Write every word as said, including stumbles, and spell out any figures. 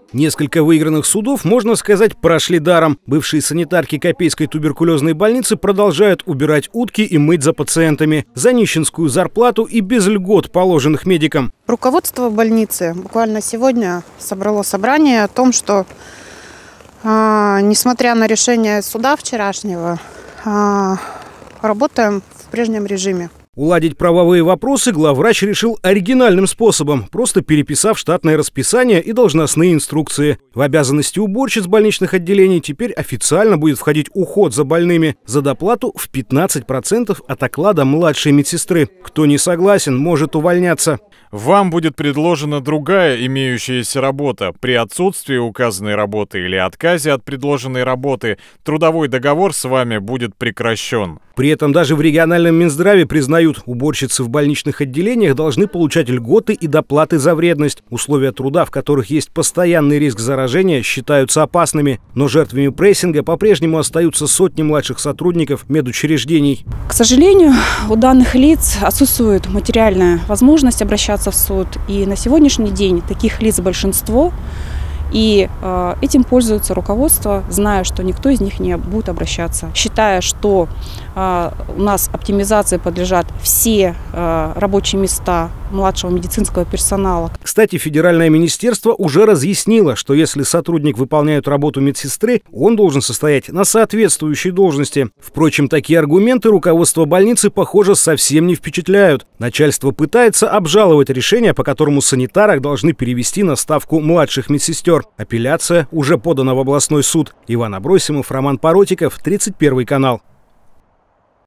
Несколько выигранных судов, можно сказать, прошли даром. Бывшие санитарки Копейской туберкулезной больницы продолжают убирать утки и мыть за пациентами. За нищенскую зарплату и без льгот, положенных медикам. Руководство больницы буквально сегодня собрало собрание о том, что, э, несмотря на решение суда вчерашнего, э, работаем в прежнем режиме. Уладить правовые вопросы главврач решил оригинальным способом, просто переписав штатное расписание и должностные инструкции. В обязанности уборщиц больничных отделений теперь официально будет входить уход за больными за доплату в пятнадцать процентов от оклада младшей медсестры. Кто не согласен, может увольняться. Вам будет предложена другая имеющаяся работа. При отсутствии указанной работы или отказе от предложенной работы трудовой договор с вами будет прекращен. При этом даже в региональном Минздраве признают, уборщицы в больничных отделениях должны получать льготы и доплаты за вредность. Условия труда, в которых есть постоянный риск заражения, считаются опасными. Но жертвами прессинга по-прежнему остаются сотни младших сотрудников медучреждений. К сожалению, у данных лиц отсутствует материальная возможность обращаться в суд. И на сегодняшний день таких лиц большинство. И э, этим пользуется руководство, зная, что никто из них не будет обращаться. Считая, что э, у нас оптимизации подлежат все э, рабочие места младшего медицинского персонала. Кстати, федеральное министерство уже разъяснило, что если сотрудник выполняет работу медсестры, он должен состоять на соответствующей должности. Впрочем, такие аргументы руководство больницы, похоже, совсем не впечатляют. Начальство пытается обжаловать решение, по которому санитарок должны перевести на ставку младших медсестер. Апелляция уже подана в областной суд. Иван Абросимов, Роман Паротиков, тридцать первый канал.